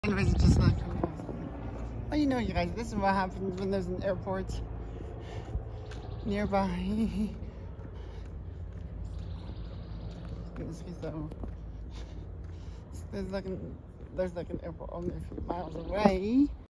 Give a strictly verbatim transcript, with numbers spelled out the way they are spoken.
Anyways, it's just like, well, you know, you guys, this is what happens when there's an airport nearby. So there's like an there's like an airport only a few miles away.